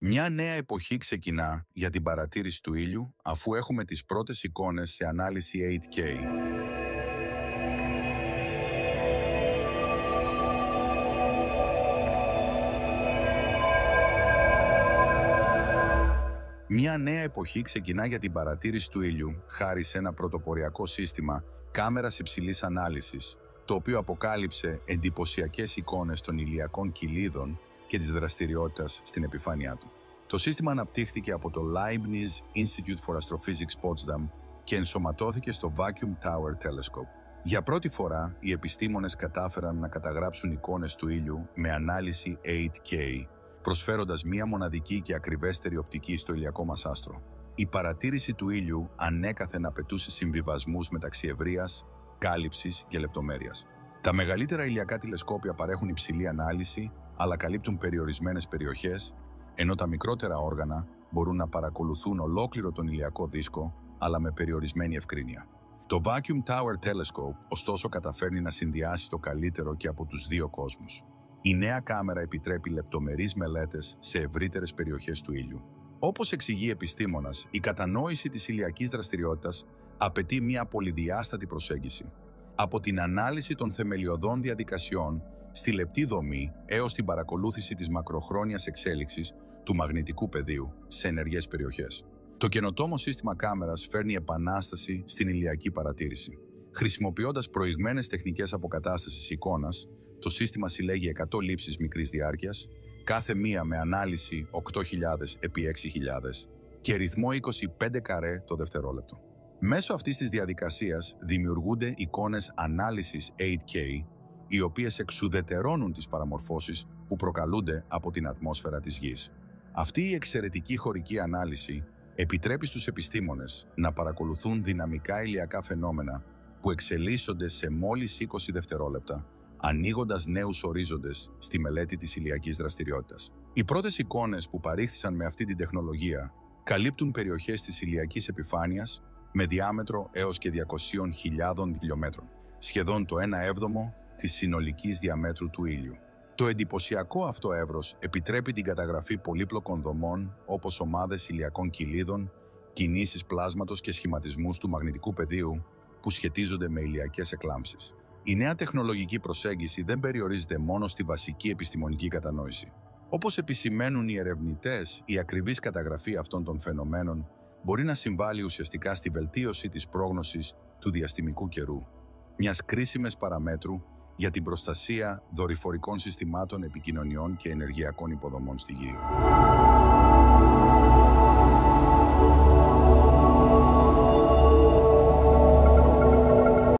Μια νέα εποχή ξεκινά για την παρατήρηση του ήλιου, αφού έχουμε τις πρώτες εικόνες σε ανάλυση 8K. Μια νέα εποχή ξεκινά για την παρατήρηση του ήλιου, χάρη σε ένα πρωτοποριακό σύστημα κάμερας υψηλής ανάλυσης, το οποίο αποκάλυψε εντυπωσιακές εικόνες των ηλιακών κοιλίδων και της δραστηριότητας στην επιφάνειά του. Το σύστημα αναπτύχθηκε από το Leibniz Institute for Astrophysics Potsdam και ενσωματώθηκε στο Vacuum Tower Telescope. Για πρώτη φορά, οι επιστήμονες κατάφεραν να καταγράψουν εικόνες του ήλιου με ανάλυση 8K, προσφέροντας μία μοναδική και ακριβέστερη οπτική στο ηλιακό μας άστρο. Η παρατήρηση του ήλιου ανέκαθεν απαιτούσε συμβιβασμούς μεταξύ ευρείας, κάλυψης και λεπτομέρειας. Τα μεγαλύτερα ηλιακά τηλεσκόπια παρέχουν υψηλή ανάλυση, αλλά καλύπτουν περιορισμένες περιοχές, ενώ τα μικρότερα όργανα μπορούν να παρακολουθούν ολόκληρο τον ηλιακό δίσκο, αλλά με περιορισμένη ευκρίνεια. Το Vacuum Tower Telescope, ωστόσο, καταφέρνει να συνδυάσει το καλύτερο και από τους δύο κόσμους. Η νέα κάμερα επιτρέπει λεπτομερείς μελέτες σε ευρύτερες περιοχές του ήλιου. Όπως εξηγεί επιστήμονας, η κατανόηση της ηλιακής δραστηριότητας απαιτεί μια πολυδιάστατη προσέγγιση. Από την ανάλυση των θεμελιωδών διαδικασιών στη λεπτή δομή έως την παρακολούθηση της μακροχρόνιας εξέλιξης του μαγνητικού πεδίου σε ενεργές περιοχές. Το καινοτόμο σύστημα κάμερας φέρνει επανάσταση στην ηλιακή παρατήρηση. Χρησιμοποιώντας προηγμένες τεχνικές αποκατάστασης εικόνας, το σύστημα συλλέγει 100 λήψεις μικρής διάρκειας, κάθε μία με ανάλυση 8.000 επί 6.000 και ρυθμό 25 καρέ το δευτερόλεπτο. Μέσω αυτής της διαδικασίας δημιουργούνται εικόνες ανάλυσης 8K, οι οποίες εξουδετερώνουν τις παραμορφώσεις που προκαλούνται από την ατμόσφαιρα της Γης. Αυτή η εξαιρετική χωρική ανάλυση επιτρέπει στους επιστήμονες να παρακολουθούν δυναμικά ηλιακά φαινόμενα που εξελίσσονται σε μόλις 20 δευτερόλεπτα, ανοίγοντας νέους ορίζοντες στη μελέτη της ηλιακής δραστηριότητας. Οι πρώτες εικόνες που παρήχθησαν με αυτή την τεχνολογία καλύπτουν περιοχές της ηλιακής επιφάνειας με διάμετρο έως και 200.000 χιλιόμετρων, σχεδόν το 1/7 της συνολικής διαμέτρου του ήλιου. Το εντυπωσιακό αυτό εύρος επιτρέπει την καταγραφή πολύπλοκων δομών όπως ομάδες ηλιακών κοιλίδων, κινήσεις πλάσματος και σχηματισμούς του μαγνητικού πεδίου που σχετίζονται με ηλιακές εκλάμψεις. Η νέα τεχνολογική προσέγγιση δεν περιορίζεται μόνο στη βασική επιστημονική κατανόηση. Όπως επισημαίνουν οι ερευνητές, η ακριβής καταγραφή αυτών των φαινομένων μπορεί να συμβάλλει ουσιαστικά στη βελτίωση της πρόγνωσης του διαστημικού καιρού, μιας κρίσιμης παραμέτρου για την προστασία δορυφορικών συστημάτων επικοινωνιών και ενεργειακών υποδομών στη Γη.